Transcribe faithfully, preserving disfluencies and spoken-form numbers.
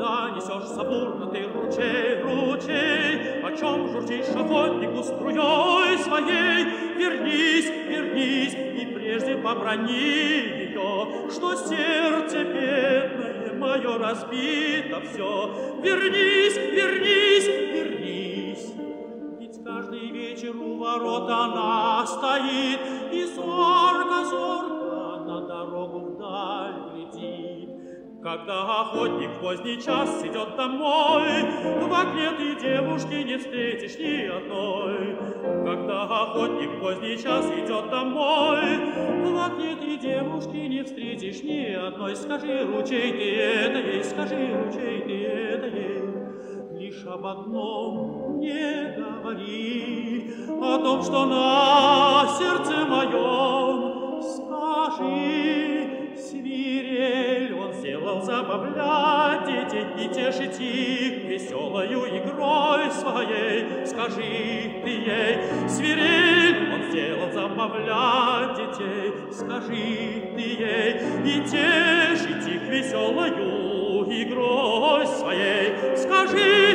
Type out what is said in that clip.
когда несешь сабурно ты ручей, ручей, о чем журчишь охотнику струей своей? Вернись, вернись, и прежде побрани ее, что сердце бедное мое разбито все. Вернись, вернись, вернись, ведь каждый вечер у ворот она стоит и зорко, зорко на дорогу вдаль глядит. Когда охотник в поздний час идет домой, в окне ты девушки не встретишь ни одной. Когда охотник в поздний час идет домой, в окне ты девушки не встретишь ни одной. Скажи, ручей, ты это ей, скажи, ручей, ты это ей. Лишь об одном не говори, о том, что на сердце моем. Скажи, свирель он сделал забавлять детей и тешить их веселою игрой своей. Скажи ты ей, свирель он сделал забавлять детей. Скажи ты ей, и тешить их веселою игрой своей. Скажи